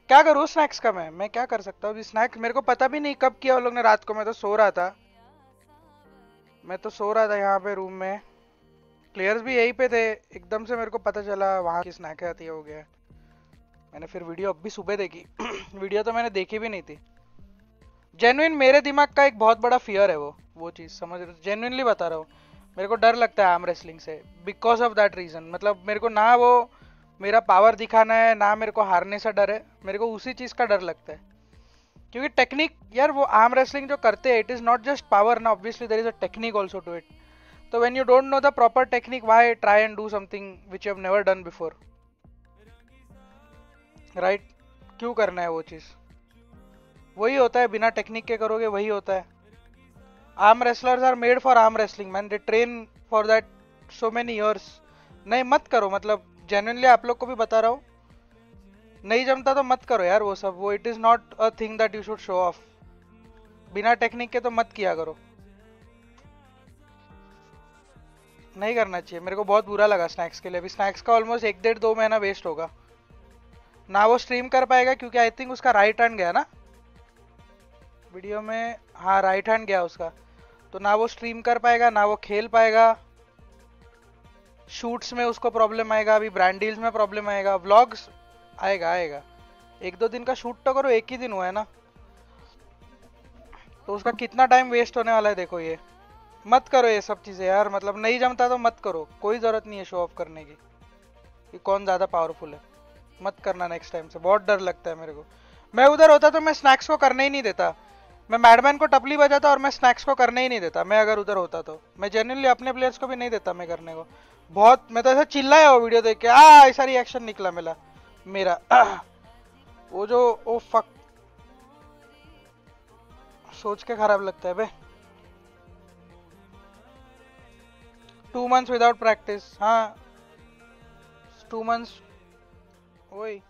क्या करूँ स्नैक्स का? मैं क्या कर सकता हूँ? स्नैक्स मेरे को पता भी नहीं कब किया उन लोग ने रात को। मैं तो सो रहा था। मैं तो सो रहा था यहाँ पे रूम में। प्लेयर्स भी यहीं पे थे। एकदम से मेरे को पता चला वहाँ की स्नैक आती हो गया। मैंने फिर वीडियो अब भी सुबह देखी। वीडियो तो मैंने देखी भी नहीं थी। जेन्युइन मेरे दिमाग का एक बहुत बड़ा फियर है वो चीज़ समझ रहे? जेन्युइनली बता रहा हूँ। मेरे को डर लगता है आर्म रेसलिंग से बिकॉज ऑफ दैट रीजन। मतलब मेरे को ना वो मेरा पावर दिखाना है ना मेरे को हारने से डर है। मेरे को उसी चीज़ का डर लगता है। क्योंकि टेक्निक यार वो आर्म रेसलिंग जो करते हैं it is not just power ना, obviously there is a technique also to it. तो when you don't know the proper technique why try and do something which you have never done before, right? क्यों करना है वो चीज़? वही होता है, बिना टेक्निक के करोगे वही होता है। Arm wrestlers are made for arm wrestling man, they train for that so many years. नहीं मत करो, मतलब जेन्युइनली आप लोग को भी बता रहा हूँ। नहीं जमता तो मत करो यार वो सब। वो it is not a thing that you should show off. बिना टेक्निक के तो मत किया करो। नहीं करना चाहिए। मेरे को बहुत बुरा लगा स्नैक्स के लिए। अभी स्नैक्स का ऑलमोस्ट 1 डेढ़ 2 महीना वेस्ट होगा। ना वो स्ट्रीम कर पाएगा क्योंकि आई थिंक उसका राइट हैंड गया ना वीडियो में। हाँ राइट हैंड गया उसका। तो ना वो स्ट्रीम कर पाएगा ना वो खेल पाएगा। शूट्स में उसको प्रॉब्लम आएगा, अभी ब्रांड डील्स में प्रॉब्लम आएगा, व्लॉग्स आएगा आएगा। 1 2 दिन का शूट तो करो, एक ही दिन हुआ है ना। तो उसका कितना टाइम वेस्ट होने वाला है देखो ये। मत करो ये सब चीज़ें यार। मतलब नहीं जमता तो मत करो, कोई ज़रूरत नहीं है शो ऑफ करने की कि कौन ज़्यादा पावरफुल है। मत करना नेक्स्ट टाइम से, बहुत डर लगता है मेरे को। मैं उधर होता तो मैं स्नैक्स को करने ही नहीं देता। मैं मैडमैन को टपली बजाता और मैं स्नैक्स को करने ही नहीं देता। मैं अगर उधर होता तो मैं जेन्युइनली अपने प्लेयर्स को भी नहीं देता मैं करने को। बहुत मैं तो ऐसा चिल्लाया वो वीडियो देख के, ऐसा रिएक्शन निकला मेरा। वो जो ओ फक, सोच के खराब लगता है बे। 2 months विदाउट प्रैक्टिस, हाँ 2 months। वही